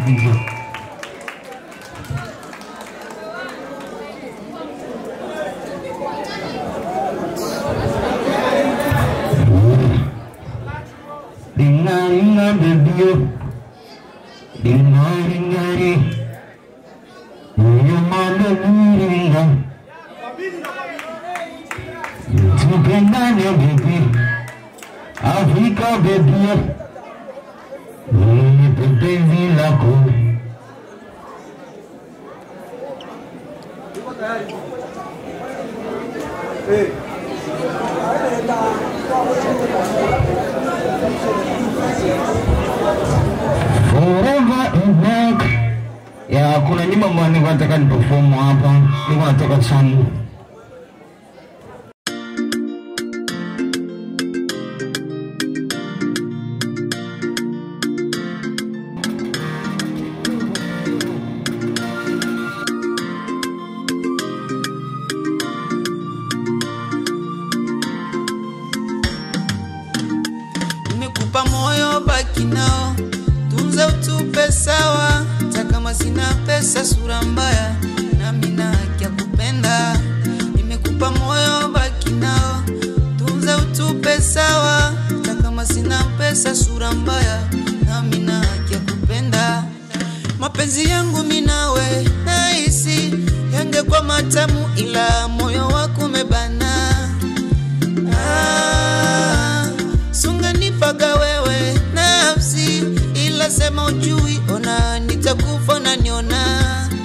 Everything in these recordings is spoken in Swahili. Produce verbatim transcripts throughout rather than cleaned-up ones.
Ringa baby, ringa ringa ri, you mama ringa. Tupendane baby, Afrika baby, ni penzi lako. Forever and back. Ya kuna nyimbo ambayo nilikuwa nataka niperform hapa, nilikuwa nataka sana. Nimekupa moyo baki nao, tunza utupe sawa. Hata kama sina pesa sura mbaya, nami na haki ya kupenda. Nimekupa moyo baki nao, tunza utupe sawa. Hata kama sina pesa sura mbaya, nami na haki ya kupenda. Mapenzi yangu mimi nawe nahisi yangekuwa matamu, ila moyo wako umebana. Ah, sunganipaga wewe nafsi, ila sema ujui, ona nitakufa na niona.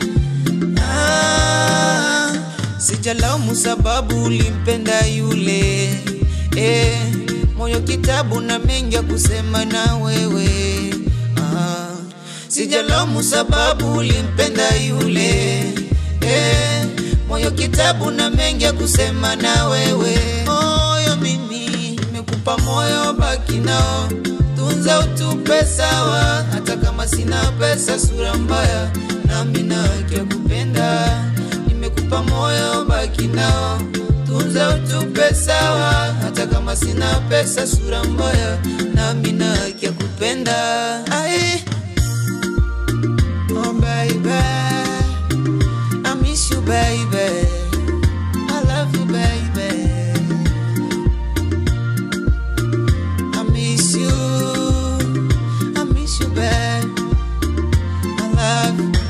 Ah, sijalaumu sababu ulimpenda yule. Eh, moyo kitabu na mengi ya kusema na wewe. Ah, sijalaumu sababu ulimpenda yule. Eh, moyo kitabu na mengi ya kusema na wewe. Moyo mimi nimekupa moyo baki nao, tunza utupe sawa. Hata kama sina pesa sura mbaya, nami na haki ya kupenda. Nimekupa moyo baki nao, tunza utupe sawa. Hata kama sina pesa sura mbaya, nami na haki ya kupenda. Ai, oh baby, I miss you baby, I love you baby, I miss you, I miss you baby, I love you.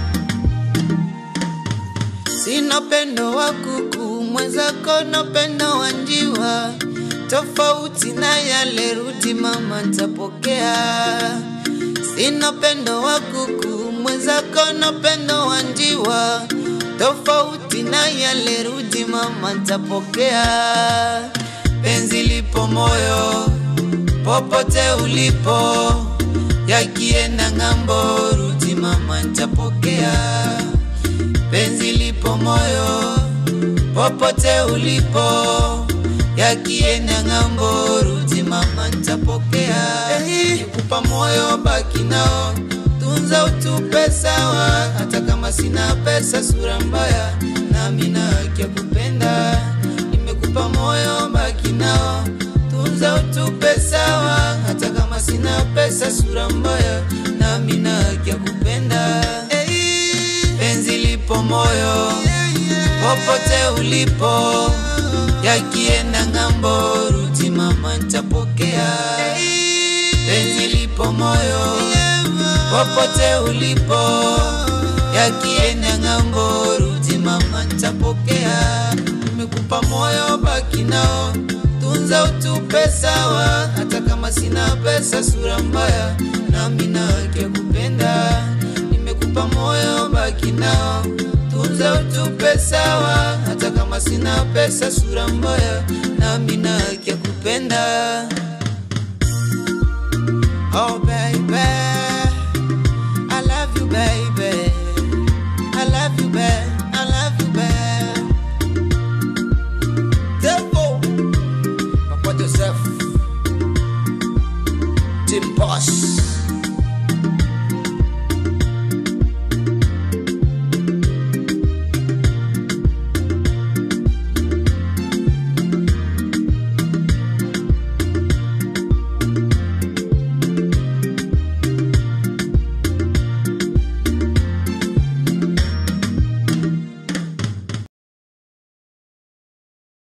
Sina pendo wa kuku, mwenzako na pendo wa njiwa. Tofauti na yale rudi mama nitapokea. Sina pendo wa kuku, mwenzako na pendo wa njiwa. Tofauti na yale rudi mama nitapokea. Penzi lipo moyo, popote ulipo. Yakienda ngambo, rudi mama nitapokea. Penzi lipo moyo, popote ulipo. Yakienda ngambo, rudi mama nitapokea. Nimekupa moyo baki nao, tunza utupe sawa. Hata kama sina pesa sura mbaya, nami na haki ya kupenda. Nimekupa moyo baki nao, tunza utupe sawa. Hata kama sina pesa sura mbaya, nami na haki ya kupenda. Penzi lipo moyo, popote ulipo. Yakienda ngambo, rudi mama nitapokea. Penzi lipo moyo, popote ulipo. Yakienda ngambo, rudi mama nitapokea. Nimekupa moyo baki nao, tunza utupe sawa. Hata kama sina pesa sura mbaya, nami na haki ya kupenda. Nimekupa moyo baki nao, tunza utupe sawa. Hata kama sina pesa sura mbaya, nami na haki ya kupenda. Oh